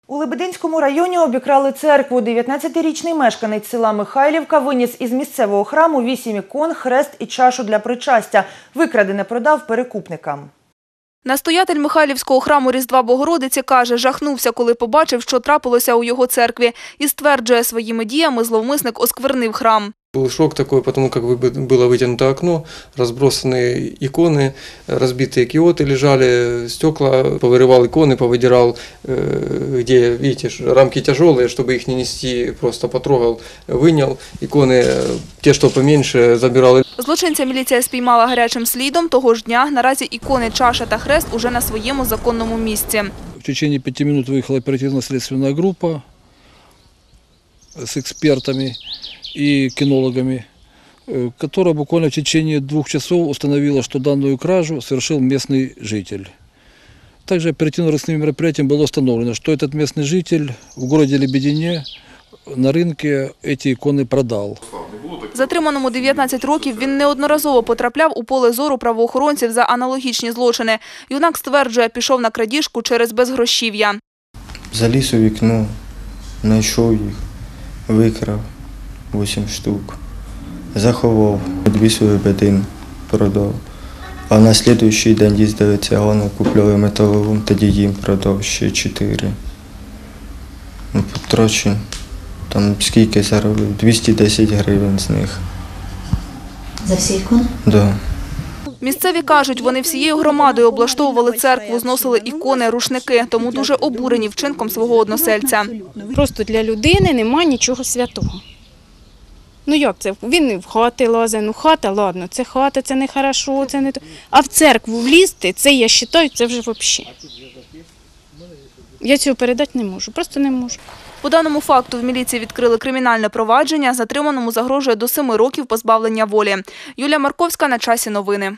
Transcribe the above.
У Лебединському районі обікрали церкву. 19-річний мешканець села Михайлівка виніс із місцевого храму 8 ікон, хрест і чашу для причастя. Викрадене продав перекупникам. Настоятель Михайлівського храму Різдва Богородиці каже, жахнувся, коли побачив, що трапилося у його церкві. І стверджує, своїми діями зловмисник осквернив храм. Был шок такой, потому как было вытянуто окно, разбросаны иконы, разбитые киоты лежали, стекла, повырывал иконы, повыдирал, где, видите, рамки тяжелые, чтобы их не нести, просто потрогал, вынял. Иконы, те, что поменьше, забирал. Злочинця міліція спіймала гарячим слідом. Того ж дня наразі ікони, чаша та хрест уже на своєму законному місці. В течение 5 минут выехала оперативно-следственная группа с экспертами и кинологами, которая буквально в течение 2 часов установила, что данную кражу совершил местный житель. Также оперативно-розыскным мероприятием было установлено, что этот местный житель в городе Лебедине на рынке эти иконы продал. Затриманому 19 років, він неодноразово потрапляв у поле зору правоохоронців за аналогічні злочини. Юнак стверджує, пішов на крадіжку через безгрошів'я. Заліз у вікно, знайшов їх, викрав 8 штук, заховав, 2 Лебедин продав. А на наступний день їздили цигани, купляли металолом, тоді їм продав ще 4. Потрачено, там скільки заробив, 210 гривень з них. За всі ікони? Так. Да. Місцеві кажуть, вони всією громадою облаштовували церкву, зносили ікони, рушники, тому дуже обурені вчинком свого односельця. Просто для людини немає нічого святого. Ну як це? Він в хати лазить, ну хата, ладно, це хата, це не хорошо, це не то. А в церкву влізти, це я вважаю, це вже взагалі. Я цього передати не можу, просто не можу. По даному факту в міліції відкрили кримінальне провадження, затриманому загрожує до 7 років позбавлення волі. Юлія Марковська, на часі новини.